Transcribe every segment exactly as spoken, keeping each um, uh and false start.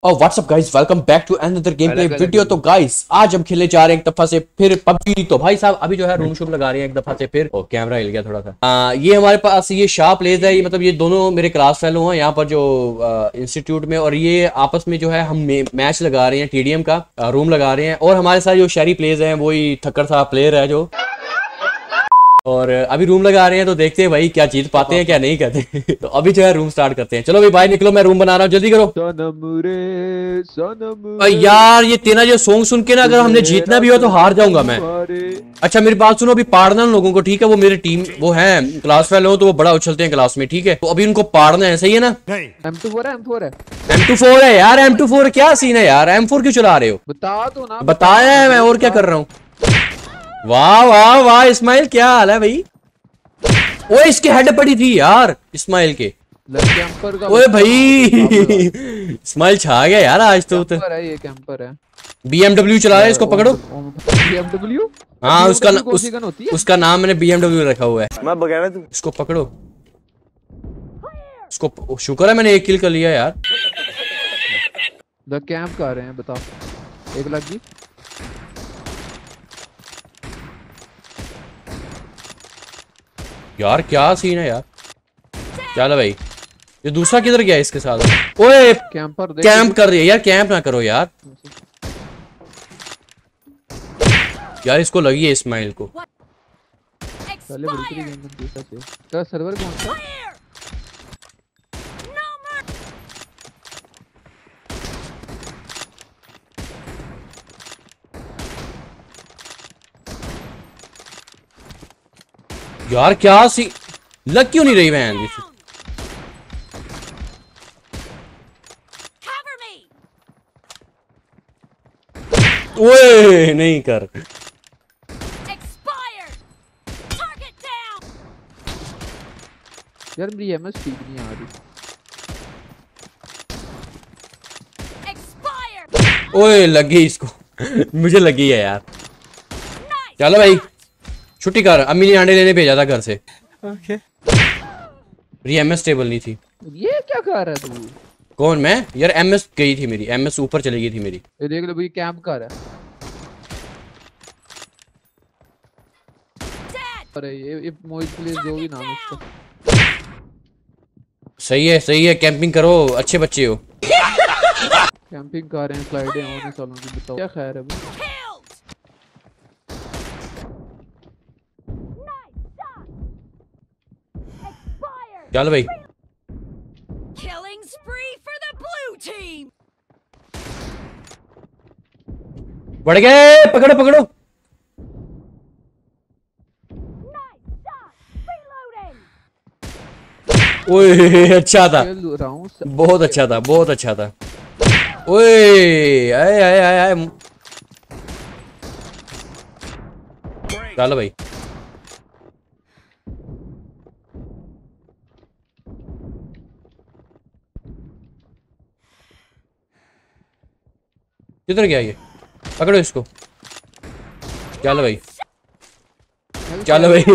और what's up guys, welcome back to another game play video. तो guys आज हम खेलने जा रहे हैं एक दफा से फिर पबजी। तो भाई साहब अभी जो है रूम शूम लगा रहे हैं एक दफा से फिर। और कैमरा हिल गया थोड़ा सा। आ, ये हमारे पास ये शार्प लेज है, ये मतलब ये दोनों मेरे क्लास फेलो हैं यहाँ पर जो इंस्टीट्यूट में, और ये आपस में जो है हम मैच लगा रहे हैं, टीडीएम का रूम लगा रहे हैं। और हमारे साथ जो शहरी प्लेयर्स हैं वही थक्कर सा प्लेयर है जो, और अभी रूम लगा रहे हैं। तो देखते हैं भाई क्या जीत पाते हैं क्या नहीं कहते। तो अभी जो है रूम स्टार्ट करते हैं। चलो भाई बाहर निकलो, मैं रूम बना रहा हूँ, जल्दी करो। सनम रे, सनम रे, यार ये तेरा जो सॉन्ग सुन के ना अगर हमने जीतना भी हो तो हार जाऊंगा मैं। अच्छा मेरी बात सुनो, अभी पाड़ना उन लोगों को, ठीक है? वो मेरे टीम वो है क्लास फेलो हो तो वो बड़ा उछलते हैं क्लास में, ठीक है? तो अभी उनको पाड़ना है, सही है ना? एम टू फोर है, एम फोर है, एम टू फोर है यार। एम टू फोर क्या सीन है यार? एम फोर क्यों चला रहे हो? बता दो ना। बताया है मैं, और क्या कर रहा हूँ। वाह वाह वाह इस्माइल, क्या हाल है भाई? ओए इसके हेड पड़ी थी यार इस्माइल के। ओए भाई इस्माइल छा गया यार आज तो। है ये कैंपर है, बीएमडब्ल्यू चला रहा है, इसको पकड़ो। बीएमडब्ल्यू? हाँ उसका न, उस, उसका नाम मैंने बीएमडब्ल्यू रखा हुआ है। मैं बगैर तू इसको पकड़ो। इसको शुक्र है मैंने एक किल कर लिया यार। द कैंप कर रहे हैं, बताओ। एक लाख जी यार, क्या सीन है यार। चलो भाई ये दूसरा किधर गया इसके साथ? ओए कैंपर कैंप कर रही है यार, कैंप ना करो यार। यार इसको लगी है इस्माइल को। पहले दूसरी गेम में दूसरा से का सर्वर कौन सा? यार क्या सी लग क्यों नहीं रही वैन? ओए नहीं कर। यार मेरी एमएस ठीक नहीं आ रही। ओए लगी इसको। मुझे लगी है यार। चलो भाई छुट्टी कर, अम्मी ने अंडे लेने भेजा था घर से। ओके मेरी एमएस स्टेबल नहीं थी। ये क्या कर रहा है तू? कौन? मैं यार एमएस गई थी मेरी, एमएस ऊपर चली गई थी मेरी। ये देख लो भाई कैंप कर रहा है। अरे ये ये मोहित प्लीज जो भी नाम उसका। सही है सही है, कैंपिंग करो, अच्छे बच्चे हो। कैंपिंग कर रहे हैं, स्लाइडें होने सालों की, बताओ क्या खैर है भाई? चल भाई बढ़ गए, पकड़ो पकड़ो। ओए अच्छा था, बहुत अच्छा था, बहुत अच्छा था। ओए आए आए आए आए। चलो भाई किधर गया ये? पकड़ो इसको। चलो भाई चलो भाई।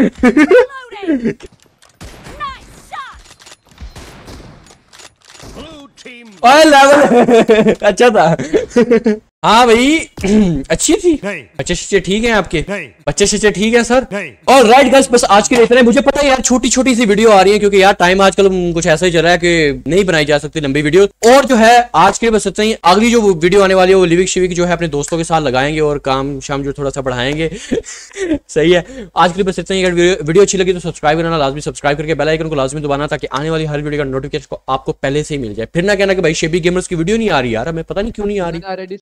ओए लेवल अच्छा था। हाँ भाई अच्छी थी। बच्चे शच्चे ठीक हैं आपके? बच्चे शच्चे ठीक हैं सर? और राइट गाइस बस आज के लिए इतना। मुझे पता है यार छोटी छोटी सी वीडियो आ रही है क्योंकि यार टाइम आजकल कुछ ऐसा ही चल रहा है कि नहीं बनाई जा सकती लंबी वीडियो। और जो है आज के लिए बस इतना ही। अगली जो वीडियो आने वाली है वो लिविक शिविक जो है अपने दोस्तों के साथ लगाएंगे और काम शाम जो थोड़ा सा बढ़ाएंगे। सही है, आज के लिए बस इतना ही। अगर वीडियो अच्छी लगी तो सब्सक्राइब करना लाजमी, सब्सक्राइब करके बेल आइकन को लाजमी दबाना ताकि आने वाली हर वीडियो का नोटिफिकेशन आपको पहले से ही मिल जाए। फिर ना कहना कि भाई शेबी गेमर्स की वीडियो नहीं आ रही यार, हमें पता नहीं क्यों नहीं आ रही।